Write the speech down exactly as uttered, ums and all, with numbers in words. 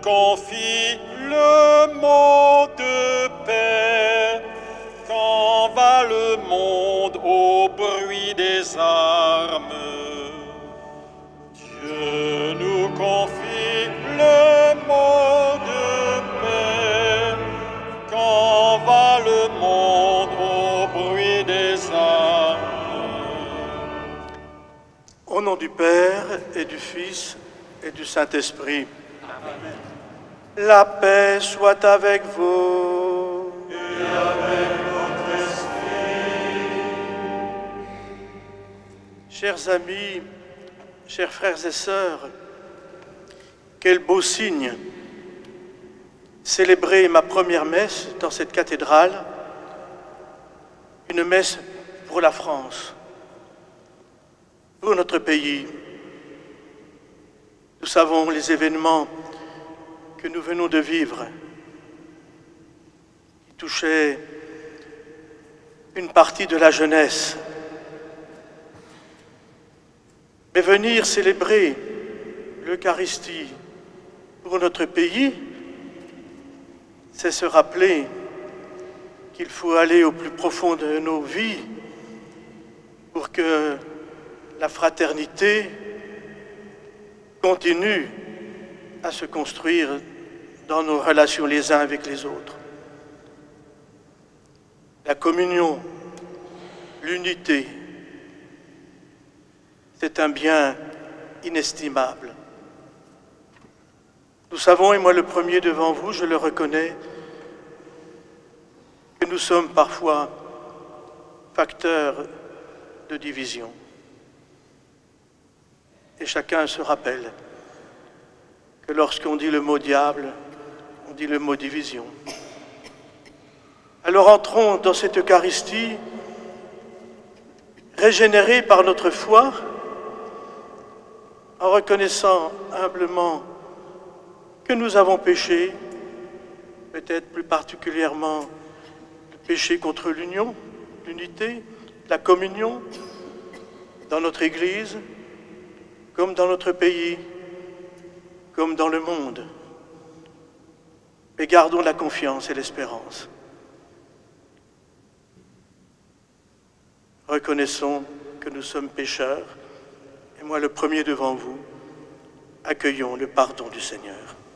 confie le mot de paix. Quand va le monde au bruit des armes? Dieu nous confie le mot de paix. Quand va le monde au bruit des armes? Au nom du Père et du Fils et du Saint-Esprit. Amen. La paix soit avec vous. Et avec votre esprit. Chers amis, chers frères et sœurs, quel beau signe célébrer ma première messe dans cette cathédrale, une messe pour la France, pour notre pays. Nous savons les événements que nous venons de vivre, qui touchaient une partie de la jeunesse. Mais venir célébrer l'Eucharistie pour notre pays, c'est se rappeler qu'il faut aller au plus profond de nos vies pour que la fraternité continue à se construire dans nos relations les uns avec les autres. La communion, l'unité, c'est un bien inestimable. Nous savons, et moi le premier devant vous, je le reconnais, que nous sommes parfois facteurs de division. Et chacun se rappelle que lorsqu'on dit le mot diable, on dit le mot division. Alors entrons dans cette Eucharistie, régénérée par notre foi, en reconnaissant humblement que nous avons péché, peut-être plus particulièrement le péché contre l'union, l'unité, la communion, dans notre Église, comme dans notre pays, comme dans le monde. Mais gardons la confiance et l'espérance. Reconnaissons que nous sommes pécheurs, et moi le premier devant vous, accueillons le pardon du Seigneur.